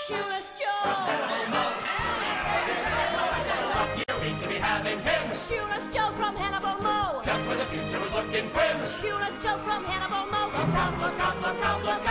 Shoeless Joe. You hate to be having him. Shoeless Joe from Hannibal Mow. Just when the future was looking grim. Shoeless Joe from Hannibal Mow. Look out, look out, look out, look